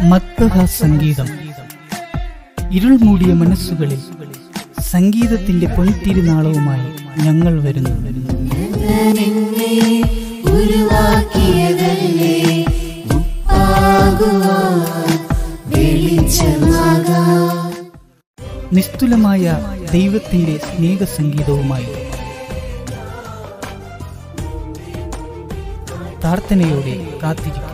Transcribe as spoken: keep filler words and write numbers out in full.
മദ്ബഹ സംഗീതം. ഇരുൾ മൂടിയ മനസ്സുകളിൽ സംഗീതത്തിന്റെ പൊൻതിരുനാളവുമായി ഞങ്ങൾ വരുന്നു. നിസ്തുലമായ ദൈവത്തിന്റെ സ്നേഹസംഗീതവുമായി പ്രാർത്ഥനയോടെ കാത്തിരിക്കും.